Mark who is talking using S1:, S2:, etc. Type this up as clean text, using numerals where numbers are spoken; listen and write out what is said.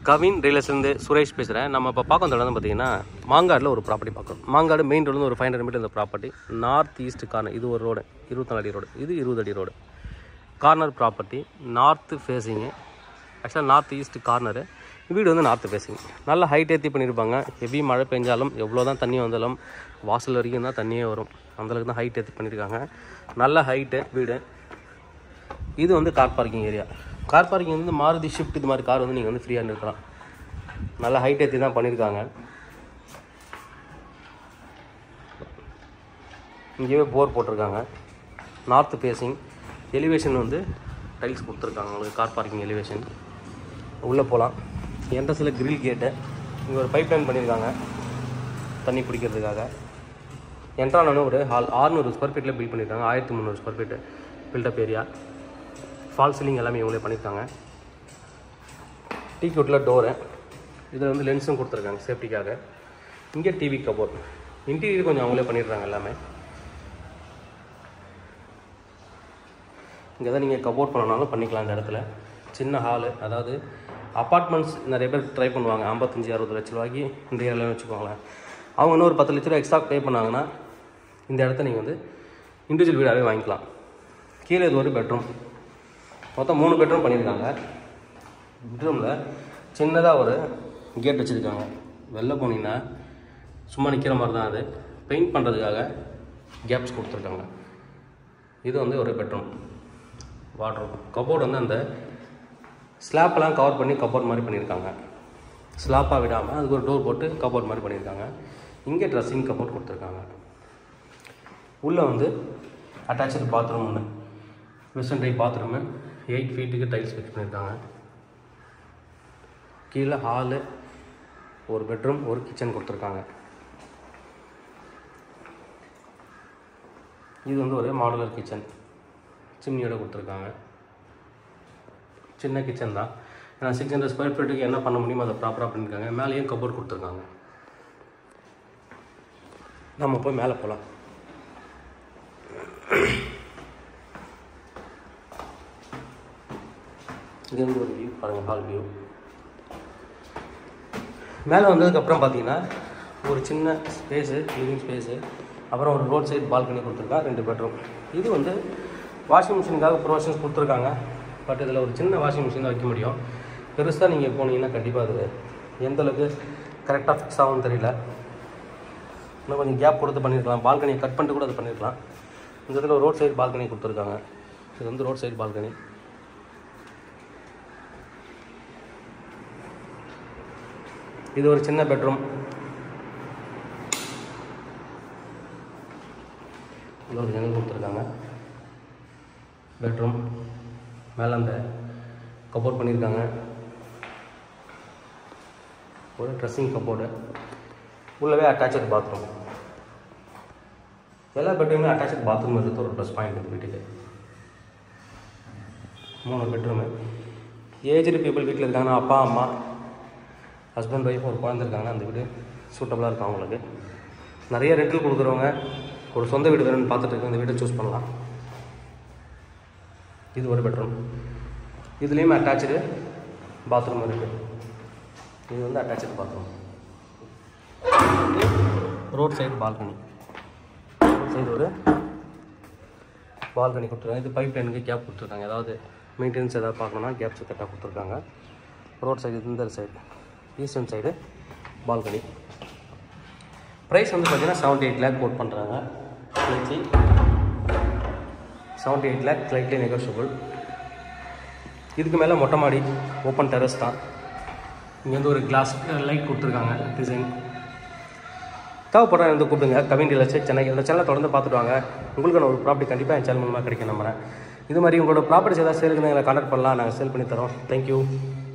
S1: கவின் ரியல்ஸ்லேருந்து சுரேஷ் பேசுகிறேன். நம்ம இப்போ பார்க்க வந்த இடம் பார்த்தீங்கன்னா மாங்காடில் ஒரு ப்ராப்பர்ட்டி பார்க்குறோம். மாங்காடு மெயின் ரோடு ஒரு 500 மீட்டர் இந்த ப்ராப்பர்ட்டி. நார்த் ஈஸ்ட் கார்னர், இது ஒரு ரோடு 24 அடி ரோடு, இது 20 அடி road. Corner property, north facing. ஆக்சுவலாக நார்த் ஈஸ்ட் கார்னரு. வீடு வந்து நார்த்து ஃபேஸிங். நல்ல ஹைட் ஏற்றி பண்ணியிருப்பாங்க. ஹெவி மழை பெஞ்சாலும் எவ்வளோ தான் தண்ணி வந்தாலும் வாசல் வரைக்கும் தான் தண்ணியே வரும். அந்தளவுக்கு தான் ஹைட் ஏற்றி பண்ணியிருக்காங்க. நல்ல ஹைட்டு வீடு. இது வந்து car parking area. Car parking வந்து மாருதி ஷிஃப்ட் இது மாதிரி கார் வந்து நீங்கள் வந்து ஃப்ரீயாக நிறுத்தலாம். நல்லா ஹைட் ஏற்றி தான் பண்ணியிருக்காங்க. இங்கேயே போர் போட்டிருக்காங்க. North facing. எலிவேஷன் வந்து டைல்ஸ் கொடுத்துருக்காங்க உங்களுக்கு. Car parking elevation. உள்ளே போகலாம். என்ட்ரன்ஸில் கிரில் கேட்டு. இங்கே ஒரு பைப் லைன் பண்ணியிருக்காங்க தண்ணி பிடிக்கிறதுக்காக. என்ட்ரானு ஒரு ஹால் 600 ஸ்கொயர் ஃபீட்டில் பில்ட் பண்ணியிருக்காங்க. 1300 square feet built up area. False ceiling எல்லாமே இவங்களே பண்ணியிருக்காங்க. டீ கோட்டில் டோரு. இதில் வந்து லென்ஸும் கொடுத்துருக்காங்க சேஃப்டிக்காக. இங்கே டிவி கபோர்ட். இன்டீரியர் கொஞ்சம் அவங்களே பண்ணிடுறாங்க எல்லாமே. இங்கே தான் நீங்கள் கபோர்ட் பண்ணனாலும் பண்ணிக்கலாம். இந்த இடத்துல சின்ன ஹாலு. அதாவது அப்பார்ட்மெண்ட்ஸ் நிறைய பேர் ட்ரை பண்ணுவாங்க. 55-60 லட்ச ரூபாய்க்கு இந்த ஏரியாவில் வச்சுக்கோங்களேன். அவங்க இன்னும் ஒரு 10 லட்ச ரூபா எக்ஸ்ட்ரா பே பண்ணாங்கன்னா இந்த இடத்த நீங்கள் வந்து இண்டிவிஜுவல் வீடாகவே வாங்கிக்கலாம். கீழே இது ஒரு பெட்ரூம். மொத்தம் 3 பெட்ரூம் பண்ணியிருக்காங்க. பெட்ரூமில் சின்னதாக ஒரு கேட் வச்சுருக்காங்க. வெளில போனீங்கன்னா சும்மா நிற்கிற மாதிரி தான். அது பெயிண்ட் பண்ணுறதுக்காக கேப்ஸ் கொடுத்துருக்காங்க. இது வந்து ஒரு பெட்ரூம். வாட்ரூம். கபோர்டு வந்து அந்த ஸ்லாப்பெல்லாம் கவர் பண்ணி கபோர்ட் மாதிரி பண்ணியிருக்காங்க. ஸ்லாப்பாக விடாமல் அதுக்கு ஒரு டோர் போட்டு கபோர்ட் மாதிரி பண்ணியிருக்காங்க. இங்கே ட்ரெஸ்ஸிங் கபோர்ட் கொடுத்துருக்காங்க. உள்ளே வந்து அட்டாச்சு பாத்ரூம் ஒன்று. Western type bathroom. 8 ஃபீட்டுக்கு டைல்ஸ் ஃபிக்ஸ் பண்ணியிருக்காங்க. கீழே ஹாலு, ஒரு பெட்ரூம், ஒரு கிச்சன் கொடுத்துருக்காங்க. இது வந்து ஒரு மாடுலர் கிச்சன். சிம்னியோடு கொடுத்துருக்காங்க. சின்ன கிச்சன் தான். ஏன்னா 600 ஸ்கொயர் ஃபீட்டுக்கு என்ன பண்ண முடியுமோ அதை ப்ராப்பராக பண்ணியிருக்காங்க. மேலேயும் கபோர்ட் கொடுத்துருக்காங்க. நம்ம போய் மேலே போகலாம். இது வந்து ஒரு வியூ பாருங்கள், ஹால் வியூ. மேலே வந்ததுக்கப்புறம் பார்த்தீங்கன்னா ஒரு சின்ன ஸ்பேஸு, லிவிங் ஸ்பேஸு, அப்புறம் ஒரு ரோட் சைடு பால்கனி கொடுத்துருக்கா. 2 பெட்ரூம். இது வந்து வாஷிங் மிஷினுக்காக ப்ரொவிஷன்ஸ் கொடுத்துருக்காங்க. பட் இதில் ஒரு சின்ன வாஷிங் மிஷின் தான் வைக்க முடியும். பெருசாக நீங்கள் போனீங்கன்னா கண்டிப்பாக அது எந்தளவுக்கு கரெக்டாக ஃபிக்ஸ் ஆகும்னு தெரியல. இன்னும் கொஞ்சம் கேப் கொடுத்து பண்ணியிருக்கலாம். பால்கனியை கட் பண்ணிட்டு கூட அது பண்ணியிருக்கலாம். இந்த இடத்துல ரோட் சைடு பால்கனி கொடுத்துருக்காங்க. இது வந்து ரோட் சைடு பால்கனி. இது ஒரு சின்ன பெட்ரூம். இதில் ஒரு ஜன்னல் கொடுத்துருக்காங்க. பெட்ரூம். மேலே அந்த கபோர்ட் பண்ணியிருக்காங்க. ஒரு ட்ரெஸ்ஸிங் கபோர்டு. உள்ளவே அட்டாச்சு பாத்ரூம். எல்லா பெட்ரூமே அட்டாச்சு பாத்ரூம் இருக்குது. ஒரு ப்ளஸ் பாயிண்ட் இந்த வீட்டுக்கு. 3 பெட்ரூமு. ஏஜ்டு பீப்புள் வீட்டில் இருக்காங்கன்னா, அப்பா அம்மா ஹஸ்பண்ட் ஒய்ஃப் ஒரு குழந்தை இருக்காங்கன்னா அந்த வீடு சூட்டபுளாக இருக்கும் அவங்களுக்கு. நிறைய ரெண்டில் கொடுக்குறவங்க ஒரு சொந்த வீடு வேணும்னு பார்த்துட்டு இருக்க இந்த வீட்டை சூஸ் பண்ணலாம். இது ஒரு பெட்ரூம். இதுலேயும் அட்டாச்சு பாத்ரூம் இருக்குது. இது வந்து attach bathroom. Road side balcony. Road side ஒரு பால்கனி கொடுத்துருக்காங்க. இது பைப் லைனுக்கு கேப் கொடுத்துருக்காங்க. ஏதாவது மெயின்டெனன்ஸ் எதாவது பார்க்கணுன்னா கேப்ஸ் கரெக்டாக கொடுத்துருக்காங்க. ரோட் சைடு இந்த side eastern side balcony. Price வந்து பார்த்தீங்கன்னா 78 லேக் கோட் பண்ணுறாங்க. 78 லேக் ஸ்லைட்லி நெகோஷியபிள். இதுக்கு மேலே மொட்டை மாடி, ஓப்பன் டெரஸ் தான். இங்கே வந்து ஒரு கிளாஸ் லைட் கொடுத்துருக்காங்க டிசைன். தேவைப்படுற வந்து கூப்பிடுங்க. கவின் ரியல்ஸ் சென்னை. இந்த சேனலை தொடர்ந்து பார்த்துட்டு வாங்க. உங்களுக்கான ஒரு ப்ராப்பர்ட்டி கண்டிப்பாக என் சேனல் மூலமாக கிடைக்கும் நம்புறேன். இது மாதிரி உங்களோட ப்ராப்பர்ட்டிஸ் ஏதாவது சேலுக்குன்னு எங்களை கான்டாக்ட் பண்ணலாம். நாங்கள் சேல் பண்ணி தரோம். தேங்க்யூ.